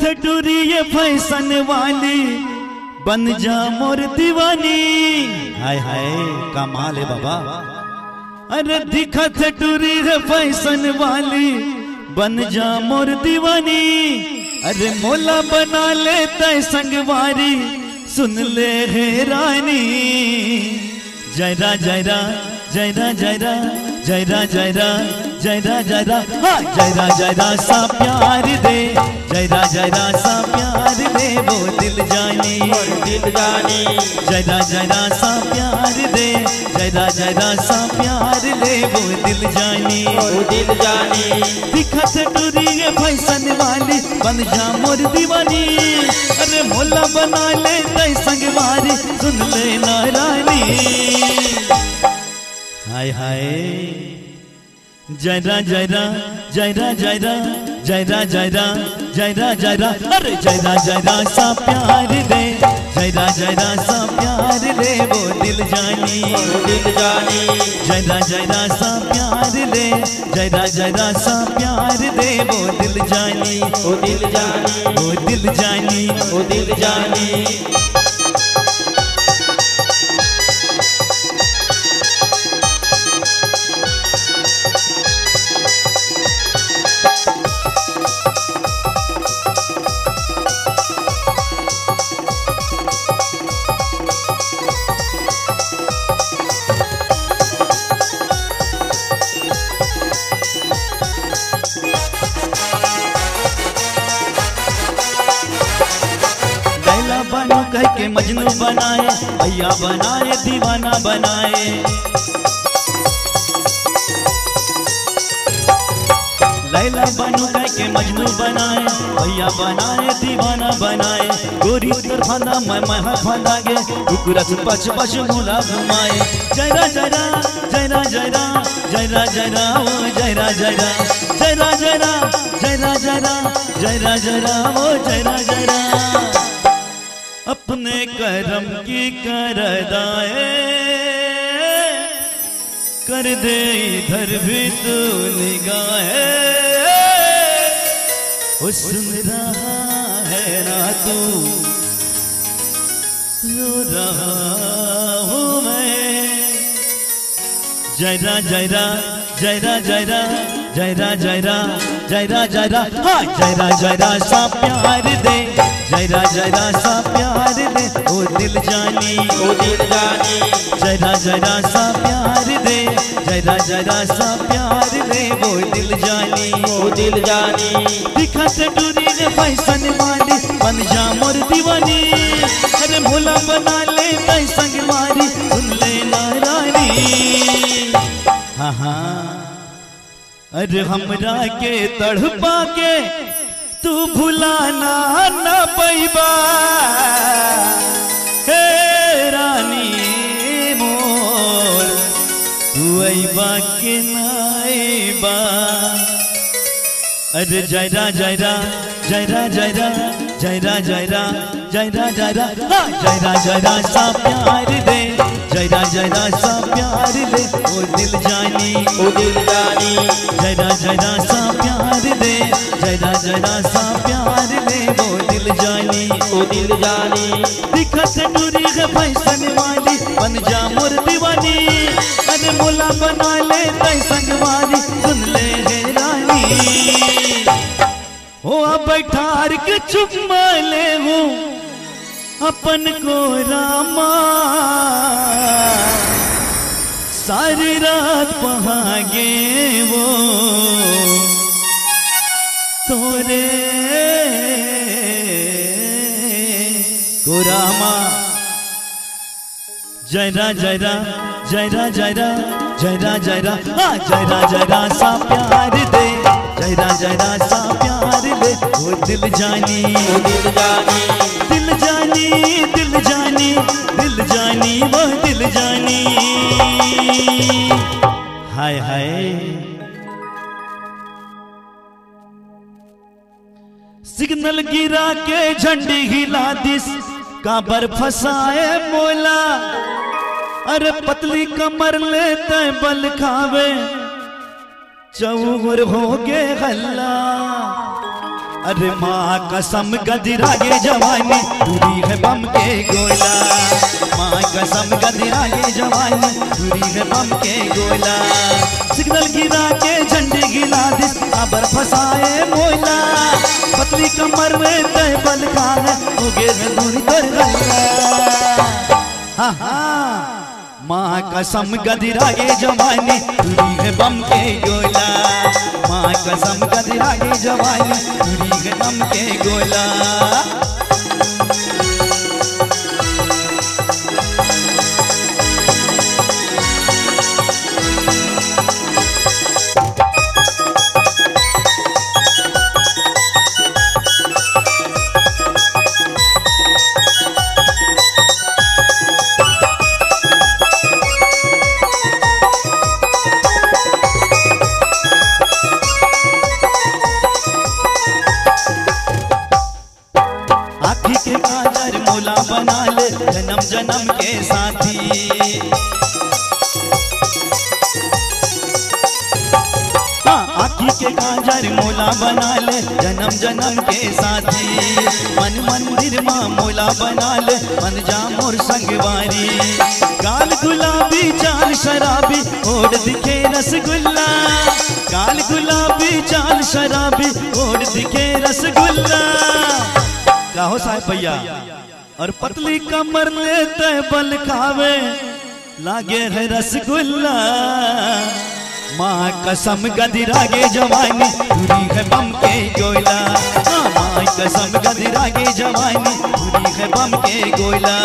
टूरी ये फैशन वाली बन जा मोर दीवानी। हाय हाय कमाल है बाबा। अरे दिखत टूरी है फैशन वाली बन जा मोर दीवानी। अरे मोला बना ले तय संगवारी सुन ले हे रानी। जयरा जयरा जयरा जयरा जयरा जयरा जयरा जयरा हाँ जयरा जयरा सा प्यार दे। जयरा जयरा सा प्यार दे वो दिल जानी दिल जानी। जयरा जयरा सा प्यार दे। जयरा जयरा सा प्यार ले वो दिल जानी दिल जानी। दिखत टूरी ये फैशन वाली बन जा मोर दीवानी। अरे मोला बना ले तय संगवारी सुन ले नारानी। हाय हाय जयरा जयरा जयरा जयरा जयरा जयरा जयरा जयरा। अरे जयरा जयरा सा प्यार दे। जयरा जयरा सा प्यार दे वो दिल जानी दिल जानी। जयरा जयरा सा प्यार दे। जयरा जयरा सा प्यार दे वो दिल जानी दिल जानी वो दिल जानी वो दिल जानी। बनो कह के मजनू बनाए भैया बनाए दीवाना बनाए। लैला बनो कह के मजनू बनाए भैया बनाए दीवाना बनाए। गोरी तर फंदा मैं फंदा गे कुकुरस पछ पछ मुला घुमाए। जयरा जयरा जयरा जयरा जयरा जयरा ओ जयरा जयरा जयरा जयरा जयरा जयरा जयरा जयरा ओ जयरा जयरा। अपने करम की करदाए कर दे इधर भी तू निगाहे। वो सुन रहा है ना तू रो रहा हूँ मैं। जयरा जयरा जयरा जयरा जयरा जयरा जयरा जयरा हाँ जयरा जयरा सा प्यार दे। जयरा जयरा सा प्यार दे ओ दिल जानी ओ दिल जानी। जयरा जयरा सा प्यार दे। जयरा जयरा सा प्यार दे वो दिल जानी ओ दिल जानी। दिखत टूरी ने फैशन वाली बन जा मोर दीवानी। अरे भोला बना ले तय संग मारी सुन ले नारानी। हाँ हाँ अरे हमरा के तड़पा के तू भुलाना न पैबा। हे रानी मोर तू ऐबा के नाइबा। अरे जयरा जयरा जयरा जयरा जयरा जयरा जयरा जयरा हाँ जयरा जयरा सा प्यार दे। जयरा जयरा सा प्यार दे ओ दिल जानी ओ दिल जानी। जयरा जयरा सा प्यार दे। जयरा जयरा सा प्यार दे वो दिल जानी ओ दिल जानी। दिखत टूरी है फैशन वाली बन जा मोर दीवानी। अरे मोला बना ले तय संगवारी सुन ले हे रानी। हो बैठार के चुम्मा ले हूँ अपन को रामा। सारी रात पहागे वो तोरे को रामा। जयरा जयरा जयरा जयरा जयरा जयरा हाँ जयरा जयरा सा प्यार दे। जयरा जयरा सा प्यार दे वो दिल जानी वो दिल जानी। दिल जानी दिल जानी दिल जानी वो दिल जानी। हाय हाय सिग्नल गिरा के झंडी हिला दिस काबर फसाए मोला। अरे पतली कमर लेते बल खावे चौर हो गे हल्ला। अरे माँ कसम गदिरागे जवानी दूरी है बम के गोला। माँ कसम गदिरागे जवानी दूरी है बम के गोला। सिग्नल गिरा के झंडे गिरा दिस आबर फसाए मोला। पतली कमर में तय बल खान हो गे दूरी तर गला। हाँ हाँ माँ कसम गदिरागे जवानी दूरी है बम के गोला। माँ कसम गदिरागे जवानी दूरी है बम के गोला। आँखी के काजर मोला बना ले जन्म जन्म के साथी। हाँ आँखी के काजर मोला बना ले जन्म जन्म के साथी। मन मंदिर माँ मोला बना ले मन जा मोर संगवारी। गाल गुलाबी चाल शराबी ओढ़ दिखे रसगुल्ला। गाल गुलाबी चाल शराबी ओढ़ दिखे रसगुल्ला। क्या हो साहब भैया और पतली कमर लेते बल खावे लागे है रसगुल्ला। माँ कसम गदिरागे जवानी दूरी है बम के गोला। माँ कसम गदिरागे जवानी दूरी है बम के गोला।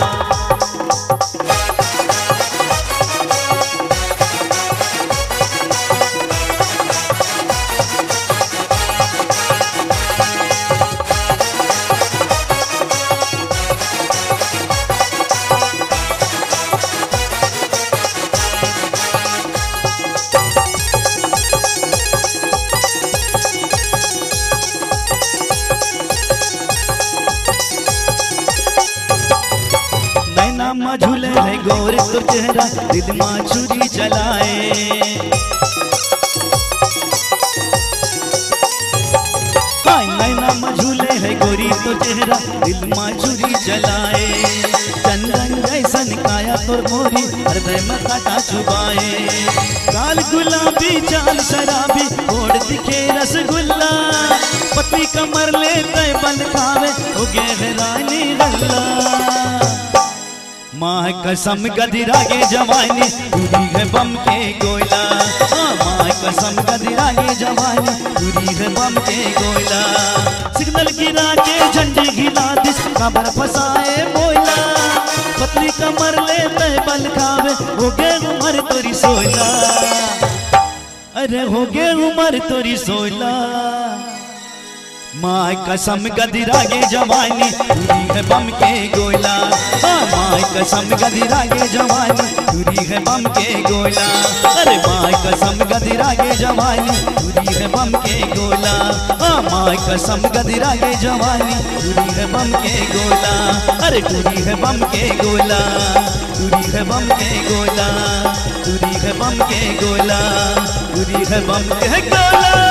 झूले है गोरे तो चेहरा दिल माँ छुरी चलाए। नैना झूले है गोरी तो चेहरा दिल माँ छुरी चलाए। चंदन जैसन काया तोर मोरी हृदय में काटा चुबाए। काल गुलाबी चाल शराबी ओढ़ दिखे रसगुल्ला। पतली कमर लेते बल खावे हो गे है रानी गल्ला। माँ कसम गदिरागे जवानी दूरी है बम के गोला। माँ कसम गदिरागे जवानी दूरी है बम के गोला। सिग्नल गिरा के झंडे गिरा दिस खबर फसाए मोला। पतली कमर लेते बल खावे हो गे उमर तोरी सोला। अरे हो गे उमर तोरी सोला। माँ कसम गदिरागे जवानी दूरी है बम के गोला। माँ कसम गदिरागे जवानी दूरी है बम के गोला। अरे माँ कसम गदिरागे जवानी दूरी है बम के गोला। माँ कसम गदिरागे जवानी दूरी है बम के गोला। अरे दूरी है बम के गोला। दूरी है बम के गोला। दूरी है बम के गोला। दूरी है बम के गोला।